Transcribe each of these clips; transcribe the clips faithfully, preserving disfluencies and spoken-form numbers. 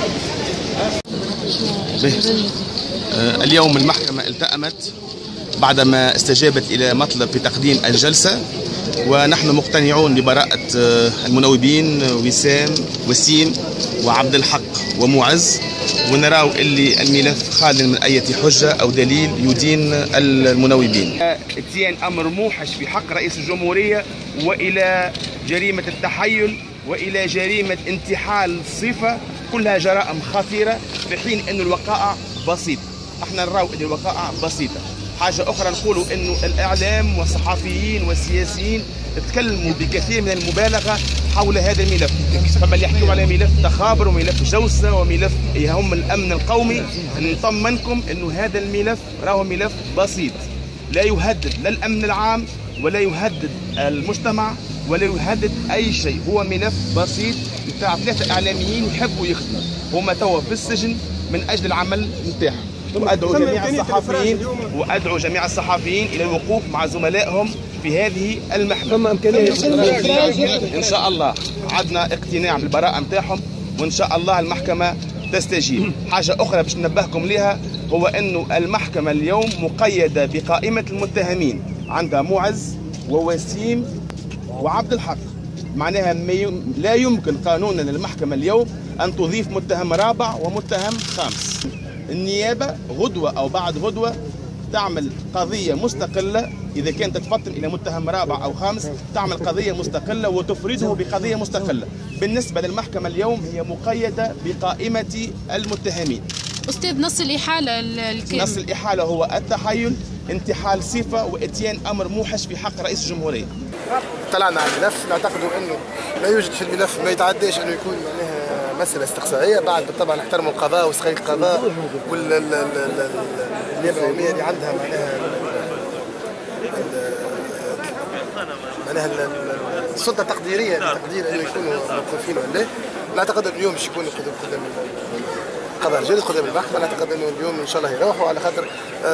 اليوم المحكمة التأمت بعدما استجابت إلى مطلب في تقديم الجلسة، ونحن مقتنعون ببراءة المنوبين وسام وسيم وعبد الحق ومعز، ونراو اللي الملف خال من أي حجة أو دليل يدين المنوبين. اتيان أمر موحش في حق رئيس الجمهورية، وإلى جريمة التحيل، وإلى جريمة انتحال الصفة، كلها جرائم خطيرة، في حين أن الوقائع بسيطة. احنا نراو أن الوقائع بسيطة. حاجة أخرى نقولوا أنه الإعلام والصحفيين والسياسيين تكلموا بكثير من المبالغة حول هذا الملف، فما اللي يحكوا على ملف تخابر وملف جوسة وملف يهم الأمن القومي. نطمنكم أنه هذا الملف راهو ملف بسيط، لا يهدد لا الأمن العام ولا يهدد المجتمع ولا يهدد أي شيء. هو ملف بسيط بتاع ثلاثة إعلاميين يحبوا يخدموا، هما توا في السجن من أجل العمل نتاعهم. وأدعو جميع الصحفيين وأدعو جميع الصحفيين إلى الوقوف مع زملائهم في هذه المحكمة. إن شاء الله عدنا اقتناع بالبراءة نتاعهم، وإن شاء الله المحكمة تستجيب. حاجة أخرى باش ننبهكم لها، هو أنه المحكمة اليوم مقيدة بقائمة المتهمين، عندها معز ووسيم وعبد الحق. معناها لا يمكن قانونا للمحكمة اليوم أن تضيف متهم رابع ومتهم خامس. النيابة غدوة أو بعد غدوة تعمل قضية مستقلة، إذا كانت تتفطن إلى متهم رابع أو خامس تعمل قضية مستقلة وتفرده بقضية مستقلة. بالنسبة للمحكمة اليوم هي مقيدة بقائمة المتهمين. أستاذ، نص الإحالة الكامل. نص الإحالة هو التحيل، انتحال صفة، وإتيان أمر موحش في حق رئيس الجمهورية. طلعنا على الملف، نعتقد أنه لا يوجد في الملف ما يتعداش أنه يكون معناها مسألة استقصائية. بعد بالطبع نحترموا القضاء واستقلال القضاء والنيابة العمومية اللي عندها معناها معناها السلطة التقديرية لتقدير أنه يكونوا موقوفين ولا لا. نعتقد أنه اليوم باش يكونوا قدام القضاء الجديد قدام المحكمة. نعتقد أنه اليوم إن شاء الله يروحوا، على خاطر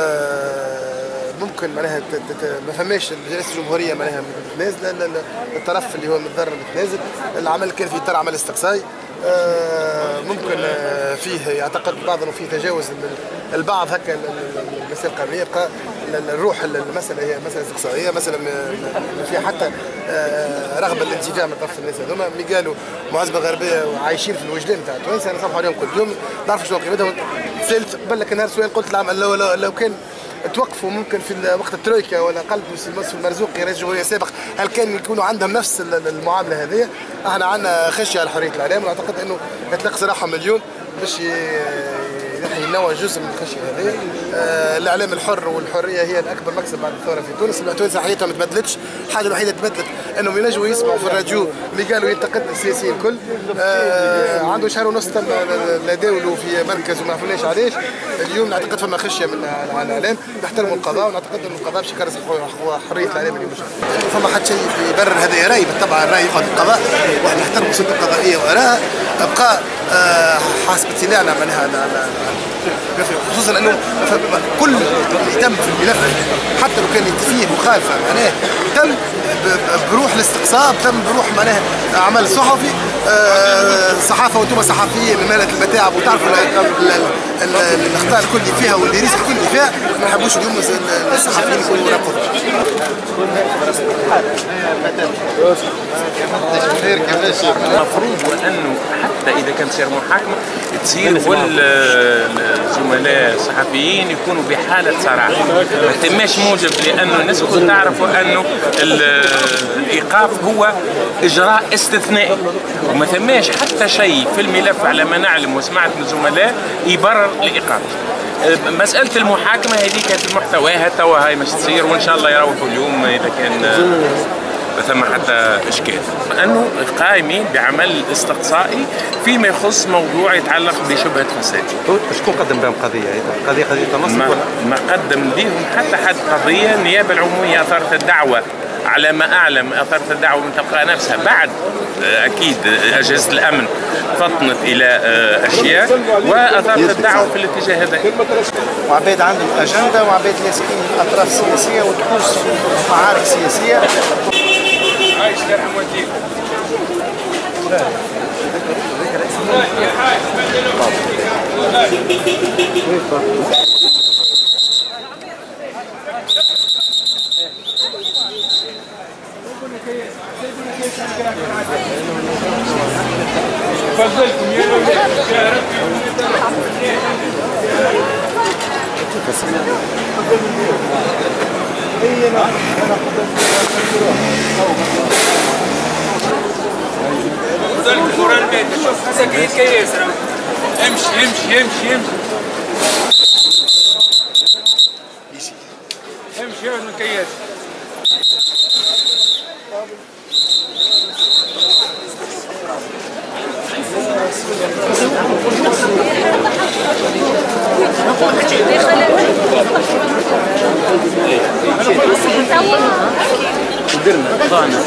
ممكن معناها ما فماش رئيس الجمهورية معناها متنازلة، الطرف اللي هو متضرر متنازل. العمل كان في اطار عمل استقصائي، ممكن فيه يعتقد بعض انه فيه تجاوز البعض هكا المسائل القانونيه. بقى الروح المساله هي مساله استقصائيه، مساله ما فيها حتى رغبه الانتفاع من طرف الناس هذوما. مي قالوا معزبه غربيه وعايشين في الوجدان تاع التوانسه، انا صبحوا عليهم كل يوم نعرف شنو قيمتهم. سالت قبل لك نهار سؤال قلت لهم لو, لو, لو كان توقفوا ممكن في وقت الترويكا ولا قلب يوسف المرزوقي رئيس الجمهوريه السابق، هل كان يكونوا عندهم نفس المعامله هذه؟ احنا عندنا خشيه على حريه الاعلام، ونعتقد انه يطلق سراحهم اليوم باش ينوع جزء من الخشيه هذه. آه الاعلام الحر والحريه هي الاكبر مكسب بعد الثوره في تونس. التوانسه حياتهم ما تبدلتش، الحاجه الوحيده تبدلت انهم ينجموا يسمعوا في الراديو اللي قالوا ينتقد السياسيين الكل. آه عنده شهر ونص تم داولوا في مركز وما عرفناش علاش. اليوم نعتقد فما خشيه من على الاعلام، نحترموا القضاء، ونعتقد ان القضاء باش يكرس حريه الاعلام اليوم. فما حد شيء يبرر هذا راي، بالطبع الراي يقعد القضاء، واحنا نحترموا السلطه القضائيه وارائها. ابقى آه حسب اطلاعنا معناها خصوصا انه كل اللي تم في الملف حتى لو كان فيه مخالفه معناه تم بروح الاستقصاء، تم بروح معناها عمل صحفي. الصحافه وانتم صحفيين من ماله المتاعب وتعرفوا الاخطاء الكل اللي فيها والريسك الكل اللي فيها. ما نحبوش اليوم الصحفيين يكونوا يراقبوا. المفروض وانه حتى اذا كان تصير محاكمه تصير والزملاء الصحفيين يكونوا بحاله صراحه، ما تماش موجب، لانه الناس الكل تعرفوا انه الايقاف هو اجراء استثنائي، وما ثماش حتى شيء في الملف على ما نعلم وسمعت من الزملاء يبرر الايقاف. مساله المحاكمه هذه كانت محتواها توا هاي مش تصير، وان شاء الله يروحوا اليوم اذا كان ما ثم حتى اشكال. انه قائمين بعمل استقصائي فيما يخص موضوع يتعلق بشبهه فساد. شكون قدم بهم قضيه؟ قضيه قضيه تنصب ما, ما قدم بهم حتى حد قضيه. النيابه العموميه اثارت الدعوه، على ما اعلم اثارت الدعوه من تلقاء نفسها، بعد اكيد اجهزه الامن فطنت الى اشياء واثارت الدعوه في الاتجاه هذا. وعباد عندهم اجنده، وعباد لاسكين اطراف سياسيه وتحوس في معارك سياسيه. عايش يرحم والديك. فضلكم يا رب يا رب فضلكم ورا البيت شوف سكين كيس امشي امشي امشي امشي امشي يا ابن الكياس قدرنا قطعنا